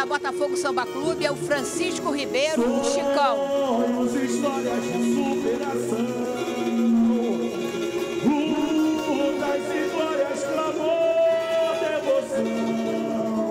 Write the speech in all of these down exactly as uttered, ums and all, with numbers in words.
Botafogo Samba Clube é o Francisco Ribeiro, o Chicão. Sonhos, histórias de superação, lutas e glórias, clamor, devoção.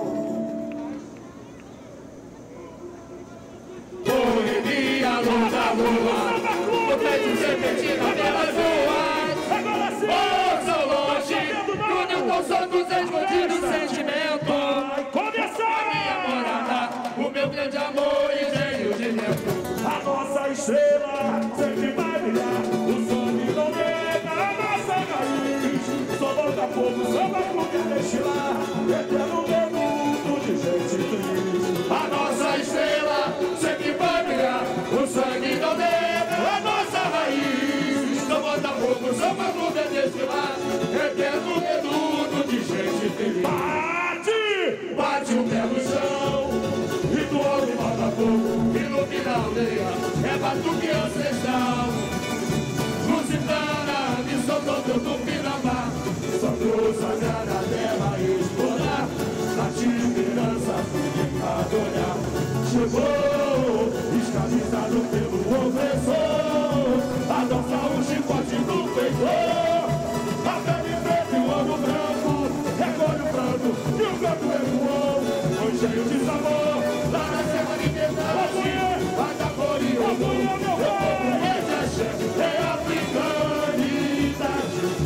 Correria, luta, lua, o peito serpentina pelas ruas. Oh, são longe, do Newton Santos escondido sentimento. A minha morada, o meu grande amor e cheio de dentro. A nossa estrela sempre vai brilhar. O sonho não nega a nossa raiz. Só Botafogo, Samba Clube deixe lá. Eterno reduto de gente feliz. A nossa estrela sempre vai brilhar. O sangue não nega a nossa raiz. Só Botafogo, Samba Clube deixe lá. Eterno reduto de gente feliz. Bate, bate o pé no chão. Ritual de Botafogo, ilumina a aldeia. É batuque ancestral. Lusitana, missão do Tupinambá. Só cruz sagrada a terra explorar. A esperança fica olhar. Chegou, escravizado pelo opressor. A dança, o chicote do feitor. A pele preta e o ouro branco. Recolhe o pranto e o canto ecoou. Foi cheio de sabor. Lá na Serra Liberdade. Vai dar cor e orgulho. Eu vou é africanidade.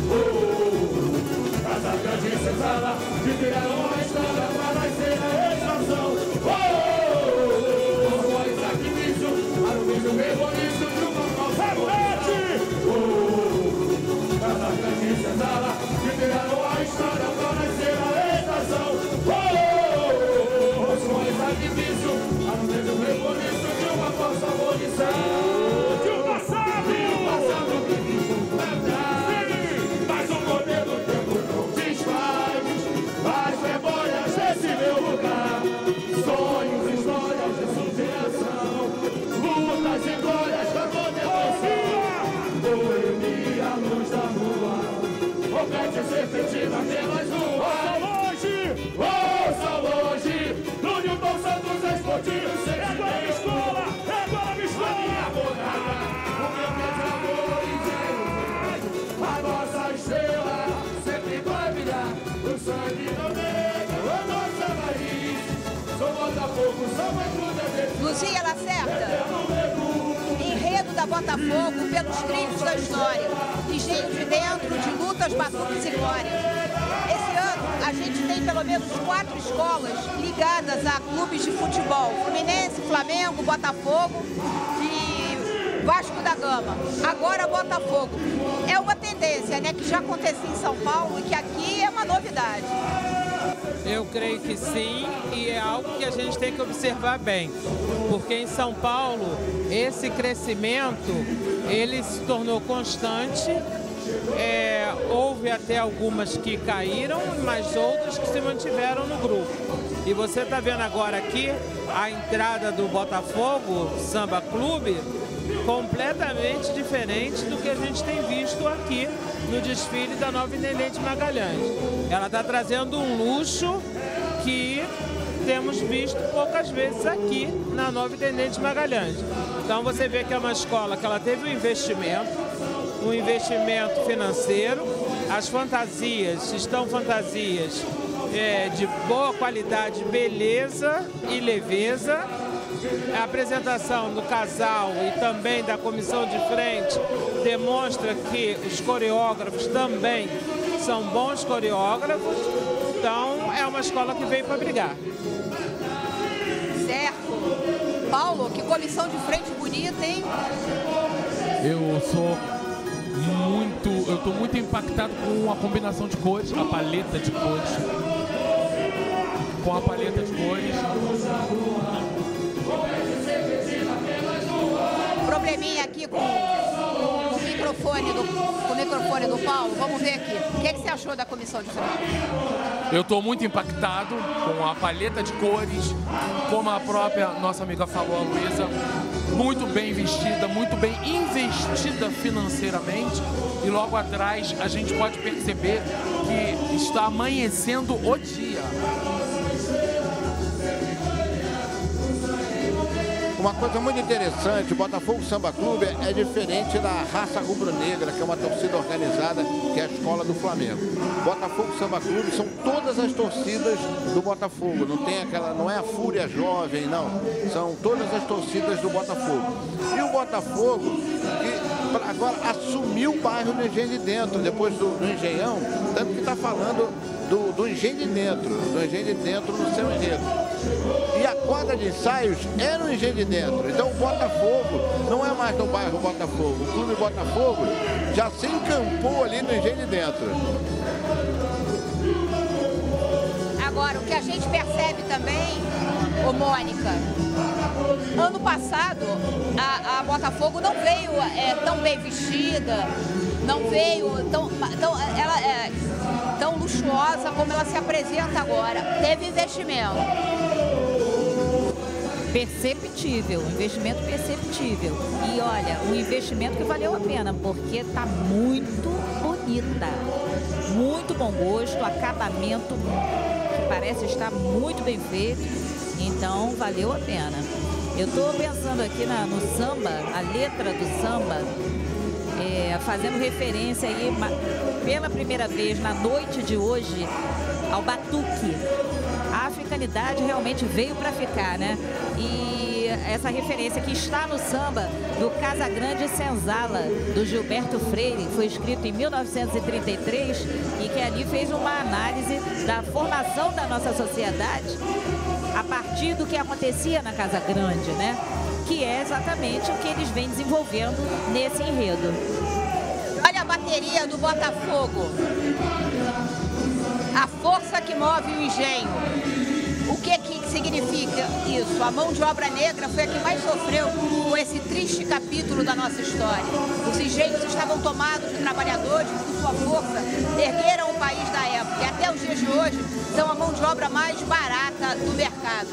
Oh, Casa Grande e Senzala criaram a história para nascer a estação. Oh, o sacrifício para o mesmo rebolício de uma nossa repete. Oh, Casa Grande e Senzala criaram a história para nascer a estação. Oh, o sacrifício para o mesmo rebolício de uma falsa abolição. Mas o poder do tempo não desfaz as memórias desse meu lugar. Sonhos, histórias de superação, lutas e glórias da condenação. Boemia, a luz da lua, compete serpentina pelas ruas. Ouça longe, no Newton Santos explodiu o sentimento. É agora a escola, é agora a escola. A minha morada, o meu grande amor e Deus. A nossa estrela sempre vai brilhar. O sangue não nega a nossa raiz. Sou Botafogo, Samba Clube. Luzia Lacerda, enredo da Botafogo pelos trilhos da história. Engenho de dentro de lutas, batuques e glórias. Esse ano a gente tem pelo menos quatro escolas ligadas a clubes de futebol. Fluminense, Flamengo, Botafogo e Vasco da Gama. Agora Botafogo. É uma tendência, né, que já acontecia em São Paulo e que aqui é uma novidade. Eu creio que sim, e é algo que a gente tem que observar bem, porque em São Paulo esse crescimento ele se tornou constante. É, houve até algumas que caíram, mas outras que se mantiveram no grupo. E você está vendo agora aqui a entrada do Botafogo Samba Clube completamente diferente do que a gente tem visto aqui no desfile da Nova Intendente Magalhães. Ela está trazendo um luxo que temos visto poucas vezes aqui na Nova Intendente Magalhães. Então você vê que é uma escola que ela teve um investimento, um investimento financeiro, as fantasias estão fantasias é, de boa qualidade, beleza e leveza. A apresentação do casal e também da comissão de frente demonstra que os coreógrafos também são bons coreógrafos, então é uma escola que veio para brigar. Certo. Paulo, que comissão de frente bonita, hein? Eu sou muito, eu estou muito impactado com a combinação de cores, a paleta de cores. Com a paleta de cores. Probleminha aqui com o microfone do, com o microfone do Paulo. Vamos ver aqui. O que, é que você achou da comissão de frente? Eu estou muito impactado com a paleta de cores, como a própria nossa amiga falou, a Luísa, muito bem vestida, muito bem investida financeiramente. E logo atrás a gente pode perceber que está amanhecendo o dia. uma coisa muito interessante, o Botafogo Samba Clube é diferente da Raça Rubro-Negra, que é uma torcida organizada, que é a escola do Flamengo. Botafogo Samba Clube são todas as torcidas do Botafogo, não tem aquela, não é a Fúria Jovem, não. São todas as torcidas do Botafogo. E o Botafogo, que agora assumiu o bairro do Engenho de Dentro, depois do, do Engenhão, tanto que está falando do, do Engenho de Dentro, do Engenho de Dentro no seu enredo. E a quadra de ensaios é no Engenho de Dentro. Então o Botafogo não é mais no bairro Botafogo. O Clube Botafogo já se encampou ali no Engenho de Dentro. Agora, o que a gente percebe também, ô Mônica, ano passado a, a Botafogo não veio é, tão bem vestida, não veio tão, tão, ela, é, tão luxuosa como ela se apresenta agora. Teve investimento. Perceptível, investimento perceptível. E olha, um investimento que valeu a pena, porque está muito bonita. Muito bom gosto, acabamento que parece estar muito bem feito. Então, valeu a pena. Eu estou pensando aqui na, no samba, a letra do samba, é, fazendo referência aí, pela primeira vez na noite de hoje, ao batuque. A africanidade realmente veio para ficar, né? E essa referência que está no samba do Casagrande Senzala, do Gilberto Freire, foi escrito em mil novecentos e trinta e três e que ali fez uma análise da formação da nossa sociedade a partir do que acontecia na Casa Grande, né? Que é exatamente o que eles vêm desenvolvendo nesse enredo. Olha a bateria do Botafogo. A força que move o engenho. O que, que significa isso? A mão de obra negra foi a que mais sofreu com esse triste capítulo da nossa história. Os engenhos estavam tomados de trabalhadores que, por sua força, ergueram o país da época. E até os dias de hoje, são a mão de obra mais barata do mercado.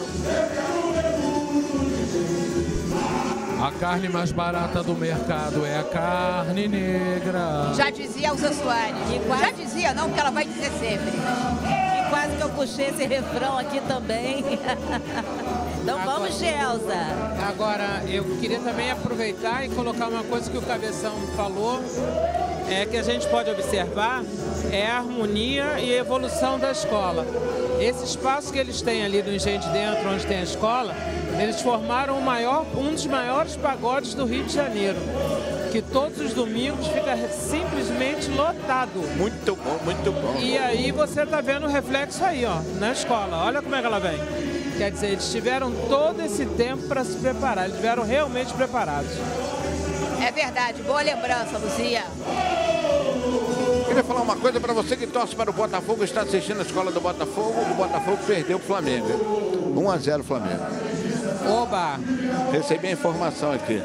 A carne mais barata do mercado é a carne negra. Já dizia Elza Soares. Quase... Já dizia, não, porque ela vai dizer sempre. E quase que eu puxei esse refrão aqui também. Então agora, vamos, Gelsa. Agora, eu queria também aproveitar e colocar uma coisa que o Cabeção falou, é que a gente pode observar, é a harmonia e a evolução da escola. Esse espaço que eles têm ali do Engenho de Dentro, onde tem a escola, eles formaram o maior, um dos maiores pagodes do Rio de Janeiro, que todos os domingos fica simplesmente lotado. Muito bom, muito bom. E aí você tá vendo o reflexo aí, ó, na escola. Olha como é que ela vem. Quer dizer, eles tiveram todo esse tempo para se preparar, eles estiveram realmente preparados. É verdade, boa lembrança, Luzia. Queria falar uma coisa para você que torce para o Botafogo, está assistindo a escola do Botafogo. O Botafogo perdeu o Flamengo. um a zero Flamengo. Oba! Recebi a informação aqui.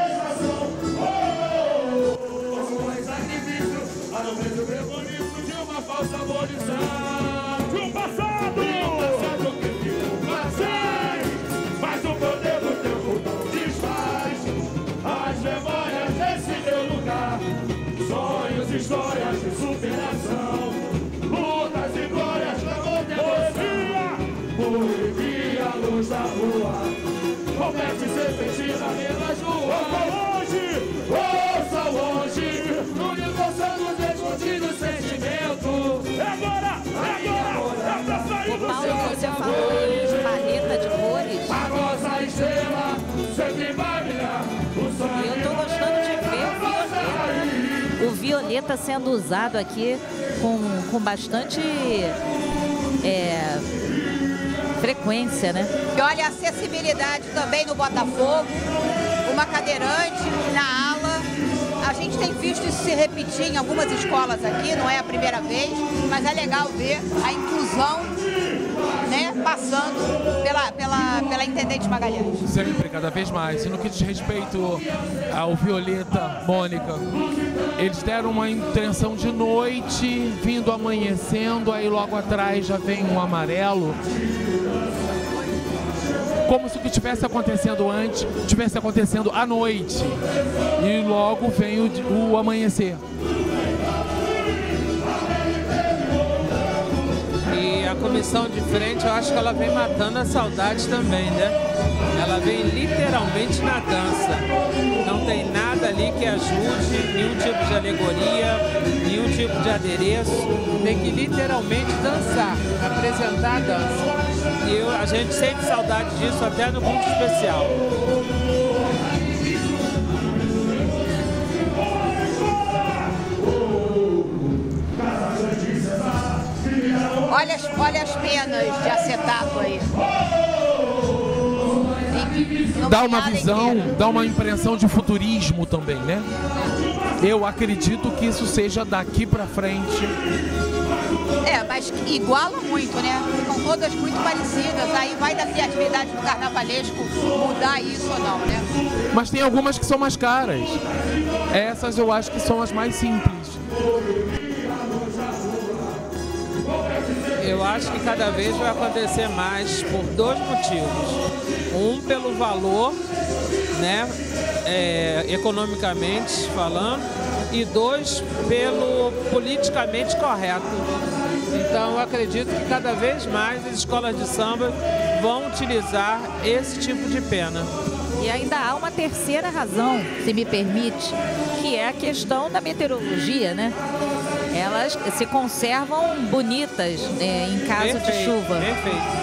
Mas o poder do tempo não desfaz as memórias desse teu lugar. Sonhos, histórias de superação, lutas e glórias da modernia. Poesia, a luz da rua, comece serpentina pelas ruas. Ouça longe, no universo dos escondidos sentimentos. É agora, é agora, é pra sair do Paulo, você falou em paleta de cores. A nossa estrela sempre vai brilhar. E eu tô gostando de ver o violeta. O violeta sendo usado aqui com, com bastante é, frequência, né? E olha a acessibilidade também no Botafogo. Uma cadeirante na ala. A gente tem visto isso se repetir em algumas escolas aqui, não é a primeira vez, mas é legal ver a inclusão, né, passando pela, pela, pela Intendente Magalhães. Sempre, cada vez mais. E no que diz respeito ao Violeta, Mônica, eles deram uma intenção de noite, vindo amanhecendo, aí logo atrás já vem um amarelo. Como se o que estivesse acontecendo antes estivesse acontecendo à noite. E logo vem o, o amanhecer. E a comissão de frente, eu acho que ela vem matando a saudade também, né? ela vem literalmente na dança. Não tem nada ali que ajude, nenhum tipo de alegoria, nenhum tipo de adereço. Tem que literalmente dançar, apresentar a dança. E eu, a gente sente saudade disso até no culto especial. Olha as, olha as penas de acetato aí. Dá uma visão, dá uma impressão de futurismo também, né? Eu acredito que isso seja daqui pra frente. É, mas iguala muito, né? Ficam todas muito parecidas. Aí vai da criatividade do carnavalesco mudar isso ou não, né? Mas tem algumas que são mais caras. Essas eu acho que são as mais simples. Eu acho que cada vez vai acontecer mais por dois motivos. Um, pelo valor, né, é, economicamente falando, e dois, pelo politicamente correto. Então, eu acredito que cada vez mais as escolas de samba vão utilizar esse tipo de pena. E ainda há uma terceira razão, se me permite, que é a questão da meteorologia, né? Elas se conservam bonitas, né, em caso Perfeito, de chuva. Perfeito.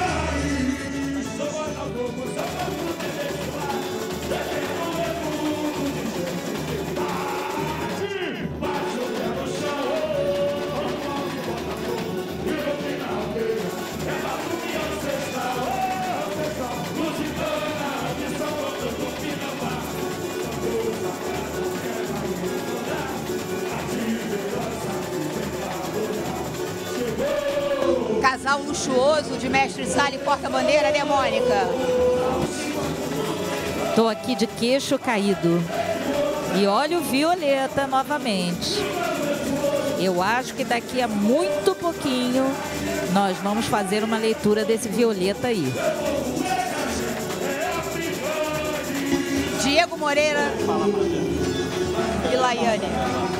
Casal luxuoso de mestre sala e porta-bandeira, né, Mônica? Tô aqui de queixo caído. E olha o Violeta novamente. Eu acho que daqui a muito pouquinho nós vamos fazer uma leitura desse Violeta aí. Diego Moreira e Laiane.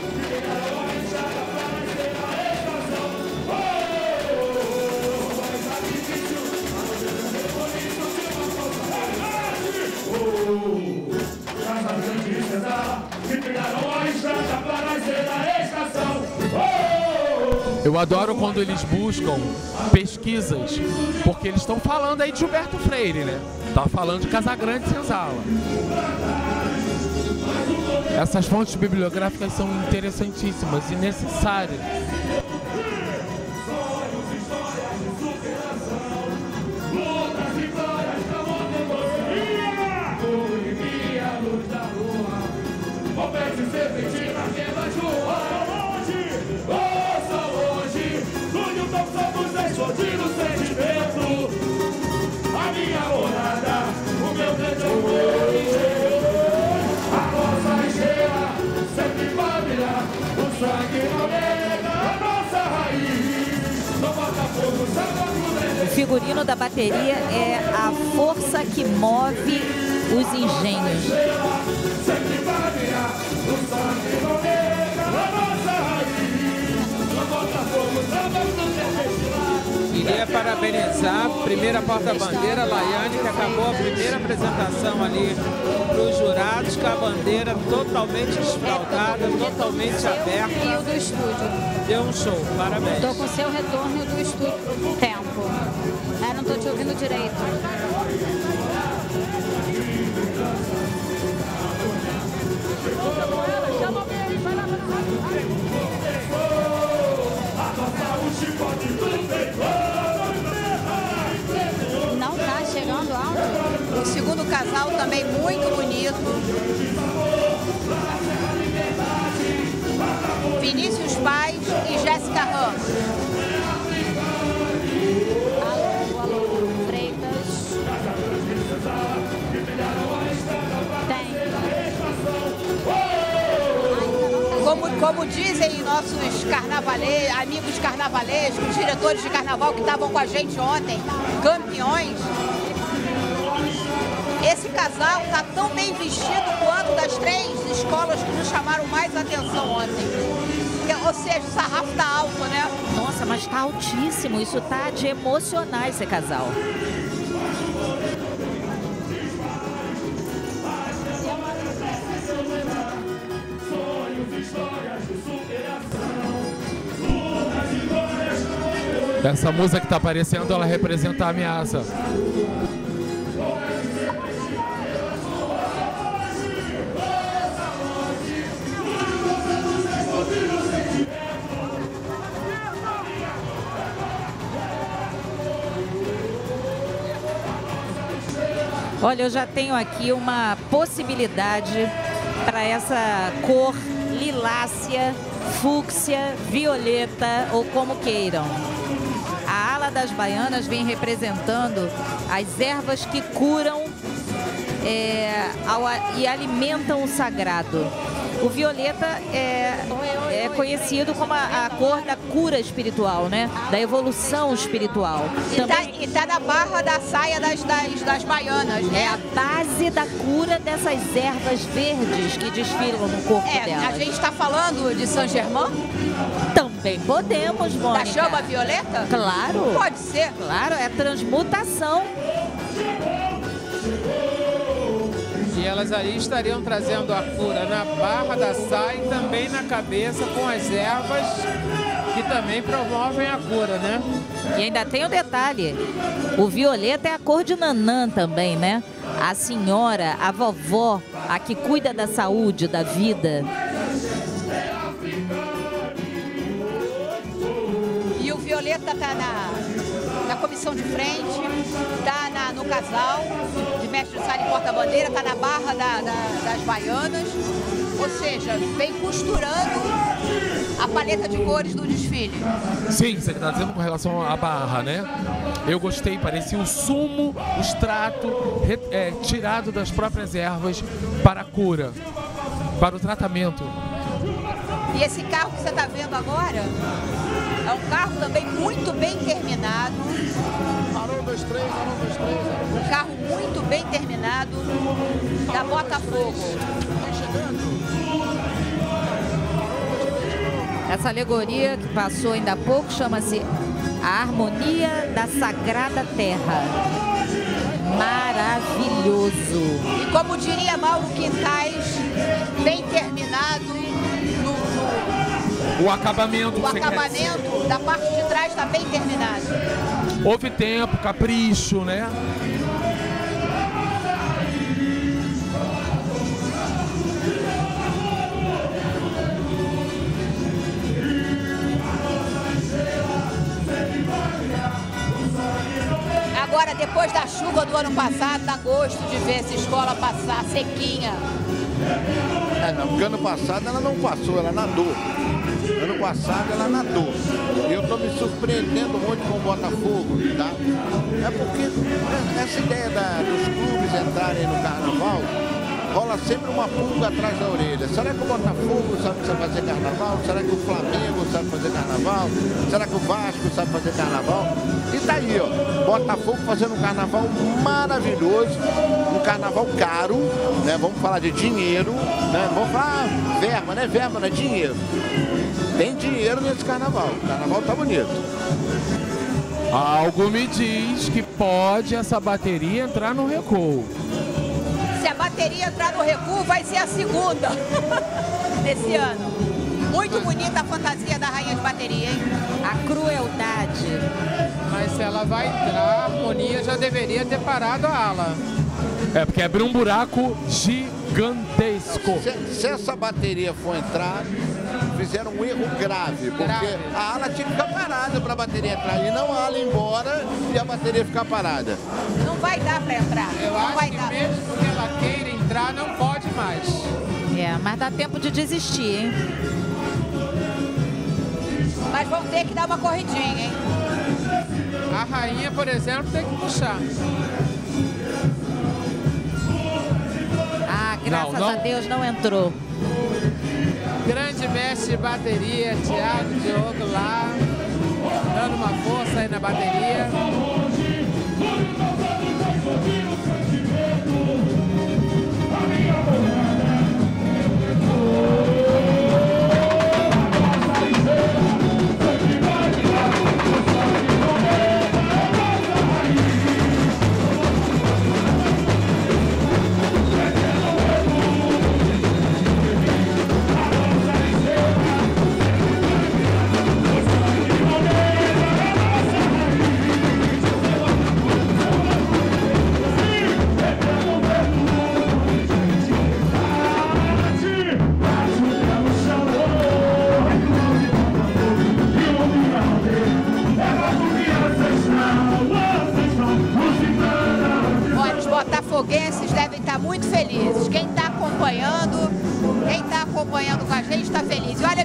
Eu adoro quando eles buscam pesquisas, porque eles estão falando aí de Gilberto Freire, né? Tá falando de Casagrande Senzala. Essas fontes bibliográficas são interessantíssimas e necessárias. O figurino da bateria é a força que move os engenhos. Queria parabenizar a primeira porta-bandeira, Laiane, que acabou a primeira apresentação ali para os jurados, com a bandeira totalmente esfraldada, totalmente aberta. E o do estúdio. Deu um show, parabéns. Estou com o seu retorno do estúdio. Tempo. É, não estou te ouvindo direito. Não tá chegando alto. O segundo casal também muito bonito. Vinícius Paz e Jéssica Ramos. Alô, alô, Freitas. Tem. Como, como dizem nossos carnavale... amigos carnavalescos, diretores de carnaval que estavam com a gente ontem, campeões, esse casal está tão bem vestido quanto das três escolas que nos chamaram mais atenção ontem. Ou seja, o sarrafo tá alto, né? Nossa, mas tá altíssimo. Isso tá de emocionar esse casal. Essa música que está aparecendo, ela representa a ameaça. Olha, eu já tenho aqui uma possibilidade para essa cor lilácea, fúcsia, violeta ou como queiram. A ala das baianas vem representando as ervas que curam é, ao, e alimentam o sagrado. O violeta é, é conhecido como a, a cor da cura espiritual, né? Da evolução espiritual. E tá, e tá na barra da saia das, das, das baianas, né? É a base da cura dessas ervas verdes que desfilam no corpo É, delas. a gente está falando de Saint Germain? Também podemos, Mônica. Da chama violeta? Claro. Pode ser. Claro, é transmutação. E elas aí estariam trazendo a cura na barra da saia e também na cabeça com as ervas que também promovem a cura, né? E ainda tem o detalhe, o violeta é a cor de Nanã também, né? A senhora, a vovó, a que cuida da saúde, da vida. E o violeta tá na, na comissão de frente, tá na, no casal de mestre de sala e porta-bandeira, tá na barra da, da, das baianas, ou seja, vem costurando a paleta de cores do desfile. Sim, você está dizendo com relação à barra, né? Eu gostei, parecia o sumo, o extrato re, é, tirado das próprias ervas para a cura, para o tratamento. E esse carro que você está vendo agora é um carro também muito bem terminado. Parou, dois, três, parou, dois, três. Um carro muito bem terminado da Botafogo. Essa alegoria que passou ainda há pouco chama-se A Harmonia da Sagrada Terra. Maravilhoso. E como diria Mauro Quintais, bem terminado no, no, O acabamento. o acabamento da parte de trás está bem terminado. Houve tempo, capricho, né? Agora, depois da chuva do ano passado, dá gosto de ver essa escola passar sequinha. É, não, porque ano passado ela não passou, ela nadou. Ano passado ela nadou. E eu estou me surpreendendo muito com o Botafogo, tá? É porque essa ideia da, dos clubes entrarem no carnaval, rola sempre uma pulga atrás da orelha. Será que o Botafogo sabe fazer carnaval? Será que o Flamengo sabe fazer carnaval? Será que o Vasco sabe fazer carnaval? E tá aí, ó, Botafogo fazendo um carnaval maravilhoso, um carnaval caro, né? Vamos falar de dinheiro, né? Vamos falar ah, verba, né? Verba, não é dinheiro. Tem dinheiro nesse carnaval. O carnaval tá bonito. Algo me diz que pode essa bateria entrar no recuo. Se a bateria entrar no recuo, vai ser a segunda desse ano. Muito bonita a fantasia da rainha de bateria, hein? A crueldade. Mas se ela vai entrar, a harmonia já deveria ter parado a ala. É porque abriu um buraco gigantesco. Se, se essa bateria for entrar, fizeram um erro grave, porque Grave. a ala tinha que ficar parada para a bateria entrar e não a ala ir embora e a bateria ficar parada. Não vai dar para entrar. Eu não acho vai que dar. mesmo que ela queira entrar, não pode mais. É, mas dá tempo de desistir, hein? Mas vão ter que dar uma corridinha, hein? A rainha, por exemplo, tem que puxar. Ah, graças Não, não. a Deus não entrou. Grande mestre de bateria, Thiago Diogo lá, dando uma força aí na bateria.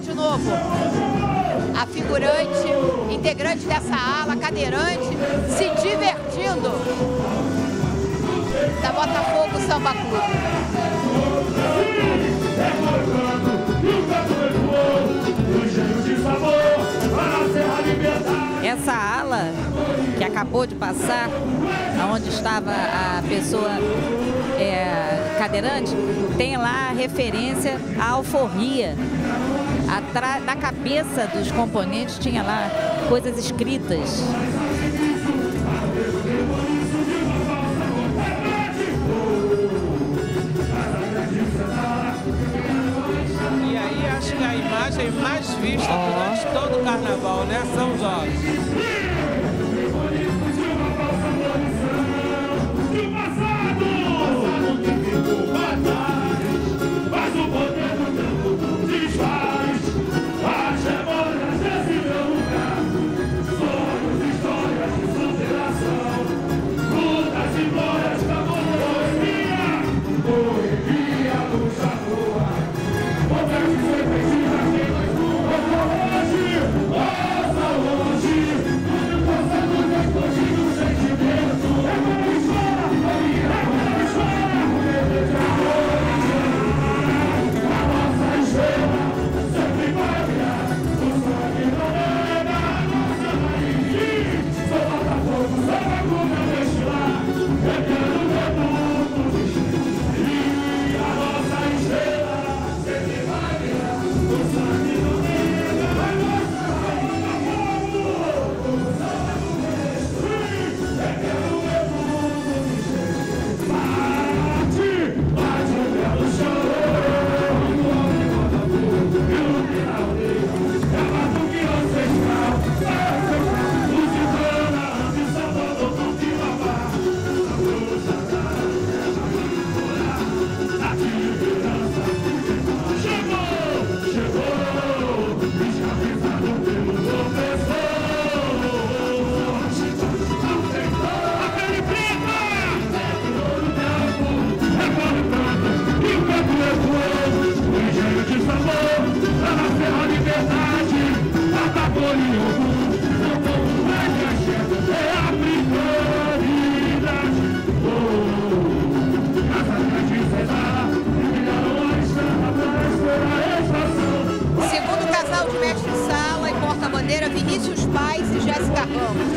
de novo a figurante, integrante dessa ala, cadeirante, se divertindo da Botafogo Samba Clube. Essa ala que acabou de passar, onde estava a pessoa é, cadeirante, tem lá a referência à alforria. Atrás, na cabeça dos componentes tinha lá coisas escritas. E aí acho que a imagem mais vista durante todo o carnaval, né? São Jorge. Vinícius Pais e Jéssica Ramos.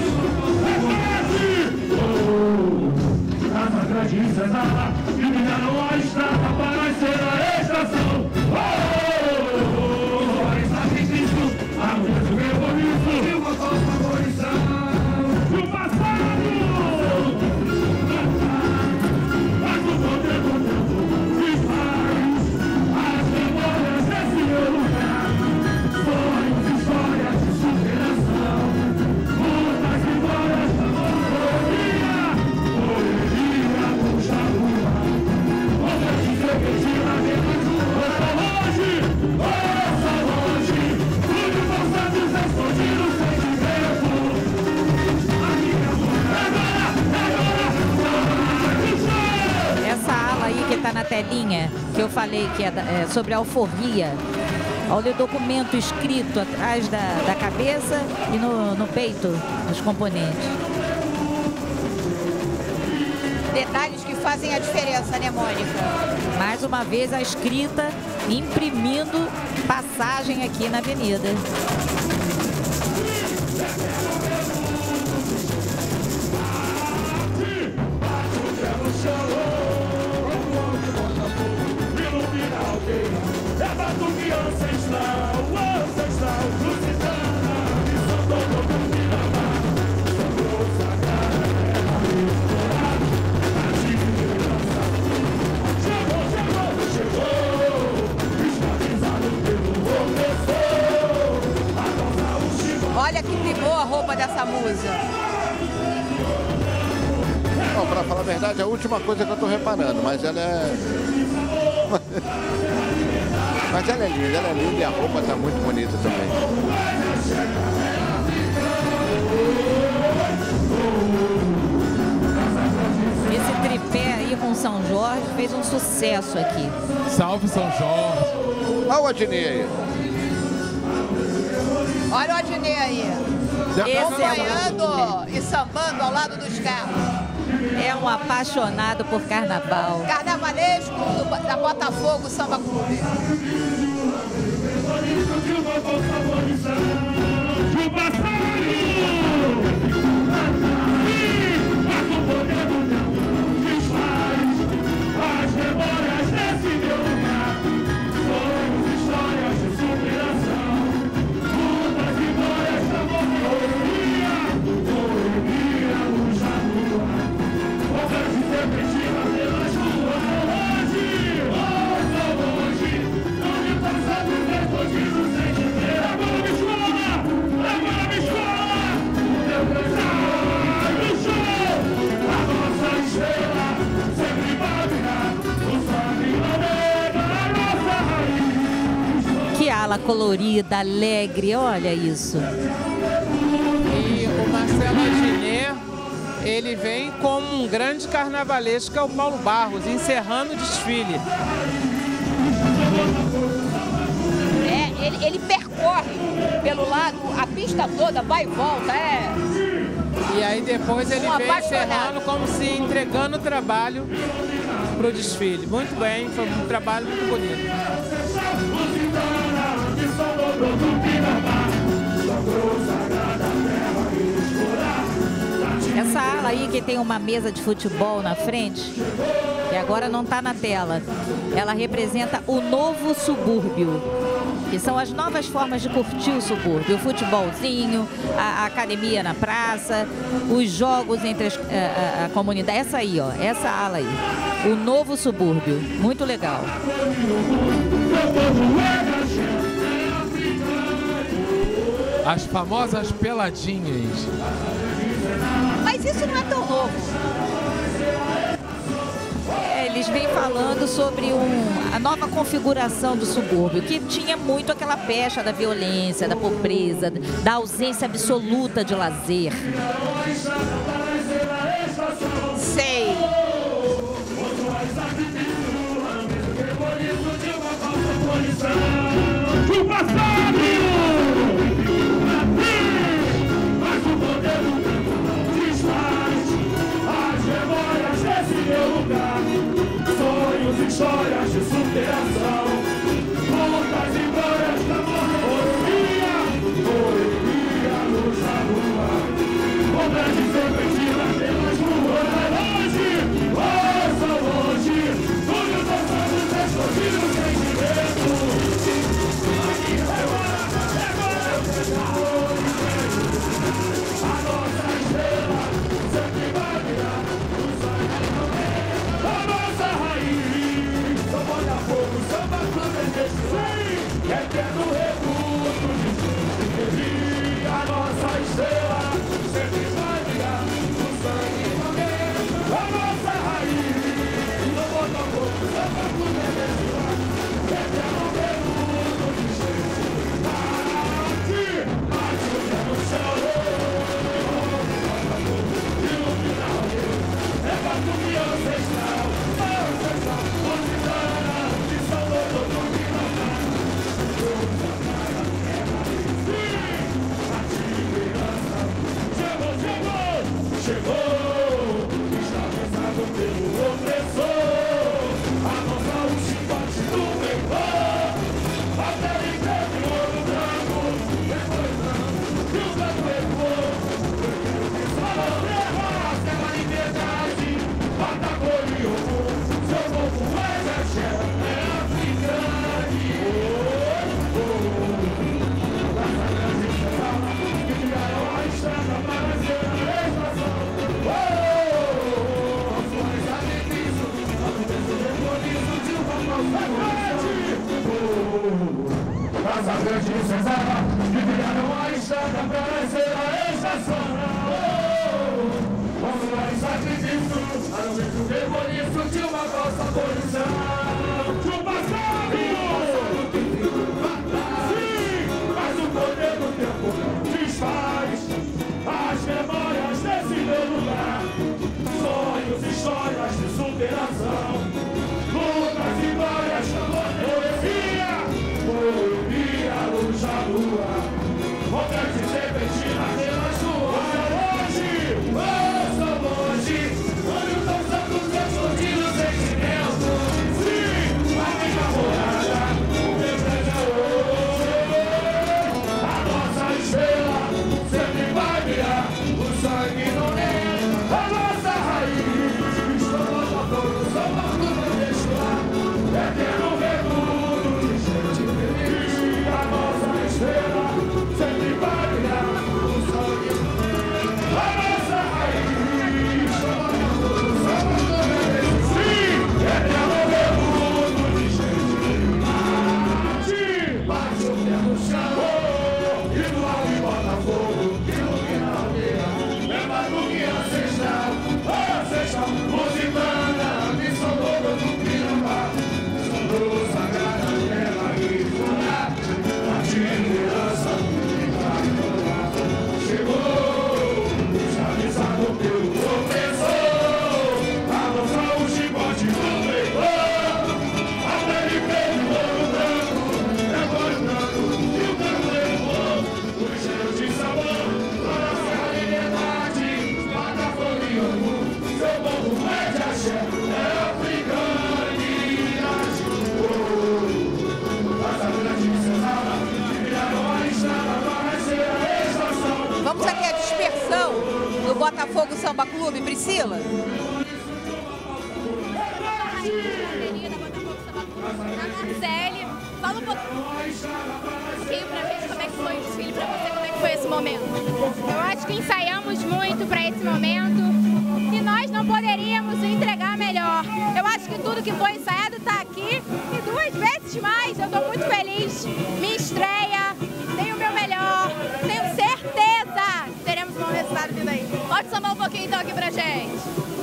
Na telinha que eu falei que é, é sobre a alforria. Olha o documento escrito atrás da, da cabeça e no, no peito dos componentes. Detalhes que fazem a diferença, né, Mônica? Mais uma vez a escrita imprimindo passagem aqui na avenida. Olha que primou a roupa dessa musa. Bom, pra falar a verdade, é a última coisa que eu tô reparando, mas ela é... mas ela é linda, ela é linda e a roupa tá muito bonita também. Esse tripé aí com São Jorge fez um sucesso aqui. Salve São Jorge. Olha o Adnei aí. Olha o Adnei aí. Esse acompanhando e sambando ao lado dos carros. É um apaixonado por carnaval. Carnavalesco do, da Botafogo Samba Clube. Que ala colorida, alegre, olha isso. E o Marcelo Adnet, ele vem como um grande carnavalesco, que é o Paulo Barros, encerrando o desfile. É, ele, ele percorre pelo lado, a pista toda, vai e volta, é... E aí depois ele Um vem apaixonado. encerrando como se entregando o trabalho para o desfile. Muito bem, foi um trabalho muito bonito. Essa ala aí que tem uma mesa de futebol na frente, que agora não está na tela, ela representa o novo subúrbio, que são as novas formas de curtir o subúrbio, o futebolzinho, a, a academia na praça, os jogos entre as, a, a, a comunidade. Essa aí, ó, essa ala aí, o novo subúrbio, muito legal. As famosas peladinhas. Mas isso não é tão novo. É, eles vêm falando sobre um, a nova configuração do subúrbio, que tinha muito aquela pecha da violência, da pobreza, da ausência absoluta de lazer. Sei. Sonhos e histórias de superação, lutas e glórias da mordomia, correria, luz na rua, obras de serpentina pelas ruas, longe, ouça longe, tudo dançando, explodindo sentimento. A nossa estrela sempre vai virar o sonho. A nossa raiz, São Botafogo, Samba Clube, sim, eterno reduto de gente. A nossa estrela sempre vai virar o sangue morrer. A nossa raiz, São Botafogo, Samba Clube, eterno reduto de gente. Bate, bate o pé no chão, ilumina o Deus, é batuque ancestral. Chegou, está pensado pelo opressor. A nossa chicote do pecou. A pele preta e ouro branco. Depois branco e o branco ecoou. Salão terra, terra liberdade. Patagônia e Ogum. Seu povo é Jexé, é africano. Oh, oh. Raça grande e salva, que criaram a estrada para ser a estação. Casa grande e senzala, que viraram a estrada para ser a estação. Vamos em sacrifício, para o mesmo demônio de uma falsa abolição. De um passado! Sim, mas o poder do tempo desfaz as memórias desse meu lugar. Sonhos, histórias de superação, lutas e glórias, poesia, poesia, luz da lua, Vamos aqui à dispersão do Botafogo Samba Clube, Priscila. Marcele, fala um pouquinho pra gente como é que foi o desfile, pra você, como é que foi esse momento. Eu acho que ensaiamos muito para esse momento e nós não poderíamos entregar melhor. Eu acho que tudo que foi ensaiado está aqui e duas vezes mais. Eu estou muito feliz. Minha estreia, dei o meu melhor. Tenho certeza que teremos um bom resultado vindo aí. Pode somar um pouquinho então aqui pra gente.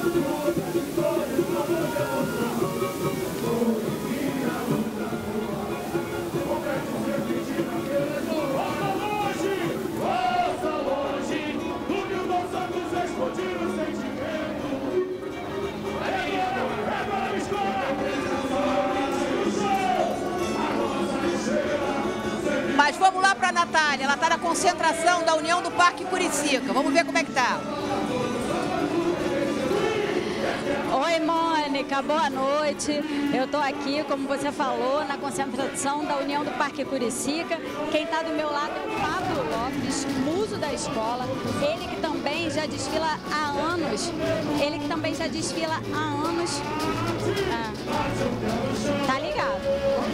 Mas vamos lá para a Natália, ela está na concentração da União do Parque Curicica. Vamos ver como é que tá. Oi, Mônica, boa noite. Eu estou aqui, como você falou, na concentração da União do Parque Curicica. Quem está do meu lado é o Pablo Lopes, muso da escola. Ele que também já desfila há anos. Ele que também já desfila há anos. Ah, tá ligado?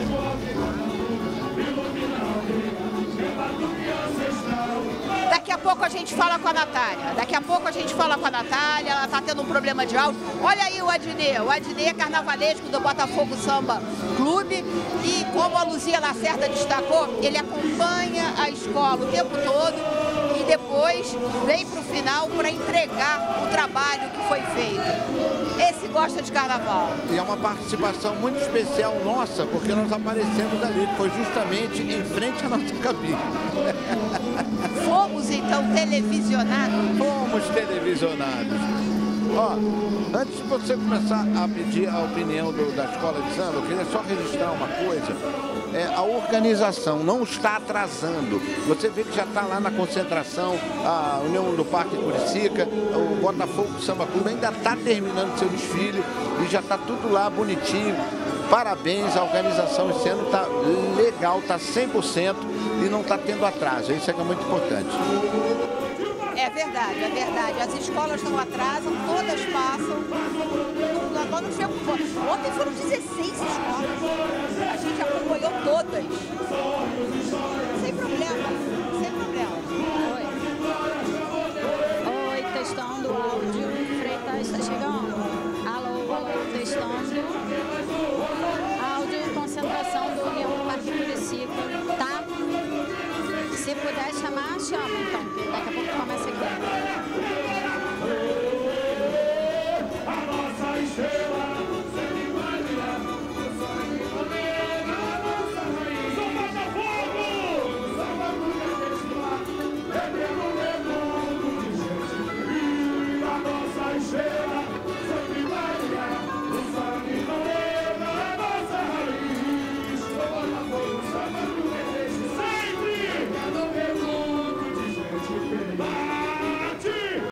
Daqui a pouco a gente fala com a Natália. Daqui a pouco a gente fala com a Natália. Ela está tendo um problema de áudio. Olha aí o Adnê. O Adnê é carnavalesco do Botafogo Samba Clube. E como a Luzia Lacerda destacou, ele acompanha a escola o tempo todo. E depois vem para o final para entregar o trabalho que foi feito. Esse gosta de carnaval. E é uma participação muito especial nossa, porque nós aparecemos ali, que foi justamente em frente à nossa cabine. Fomos então televisionados? Fomos televisionados. Ó, antes de você começar a pedir a opinião do, da escola de samba, eu queria só registrar uma coisa. É, a organização não está atrasando. Você vê que já está lá na concentração, a União do Parque Curicica, o Botafogo Samba Clube ainda está terminando seu desfile e já está tudo lá bonitinho. Parabéns, a organização esse ano está legal, está cem por cento e não está tendo atraso. Isso é que é muito importante. É verdade, é verdade. As escolas não atrasam, todas passam. Nós não tivemos... Ontem foram dezesseis escolas. A gente acompanhou todas.